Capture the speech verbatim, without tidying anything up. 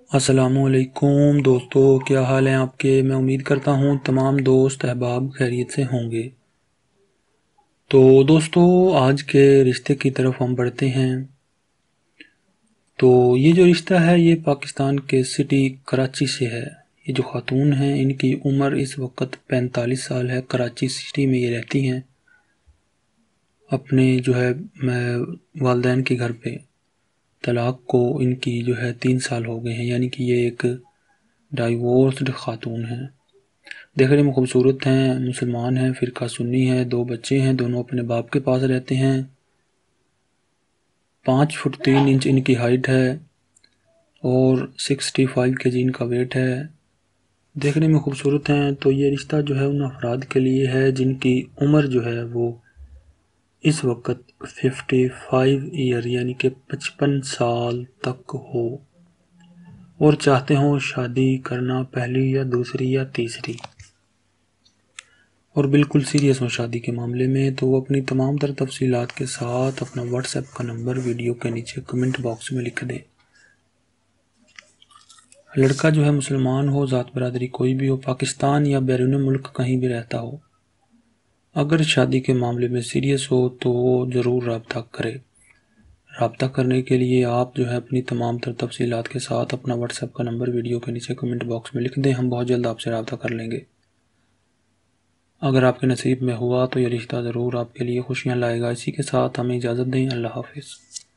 السلام علیکم دوستو، کیا حال ہیں آپ کے؟ میں امید کرتا ہوں تمام دوست احباب خیریت سے ہوں گے۔ تو دوستو، آج کے رشتے کی طرف ہم بڑھتے ہیں۔ تو یہ جو رشتہ ہے یہ پاکستان کے سٹی کراچی سے ہے۔ یہ جو خاتون ہیں ان کی عمر اس وقت پینتالیس سال ہے۔ کراچی سٹی میں یہ رہتی ہیں اپنے جو ہے والدین کے گھر پہ۔ طلاق کو ان کی جو ہے تین سال ہو گئے ہیں، یعنی کہ یہ ایک ڈائیورسڈ خاتون ہیں۔ دیکھنے میں خوبصورت ہیں، مسلمان ہیں، فرقہ سنی ہیں، دو بچے ہیں، دونوں اپنے باپ کے پاس رہتے ہیں۔ پانچ فٹ تین انچ ان کی ہائٹ ہے اور سکسٹی فائیو کے جی ان کا ویٹ ہے۔ دیکھنے میں خوبصورت ہیں۔ تو یہ رشتہ جو ہے ان افراد کے لیے ہے جن کی عمر جو ہے وہ اس وقت ففٹی فائیو ایئر یعنی کہ پچپن سال تک ہو اور چاہتے ہوں شادی کرنا، پہلی یا دوسری یا تیسری، اور بالکل سیریس ہوں شادی کے معاملے میں۔ تو وہ اپنی تمام تر تفصیلات کے ساتھ اپنا واٹس ایپ کا نمبر ویڈیو کے نیچے کمنٹ باکس میں لکھ دیں۔ لڑکا جو ہے مسلمان ہو، ذات برادری کوئی بھی ہو، پاکستان یا بیرون ملک کہیں بھی رہتا ہو، اگر شادی کے معاملے میں سیریس ہو تو وہ ضرور رابطہ کرے۔ رابطہ کرنے کے لیے آپ جو ہے اپنی تمام تر تفصیلات کے ساتھ اپنا واٹس ایپ کا نمبر ویڈیو کے نیچے کمنٹ باکس میں لکھ دیں، ہم بہت جلد آپ سے رابطہ کر لیں گے۔ اگر آپ کے نصیب میں ہوا تو یہ رشتہ ضرور آپ کے لیے خوشیاں لائے گا۔ اسی کے ساتھ ہمیں اجازت دیں، اللہ حافظ۔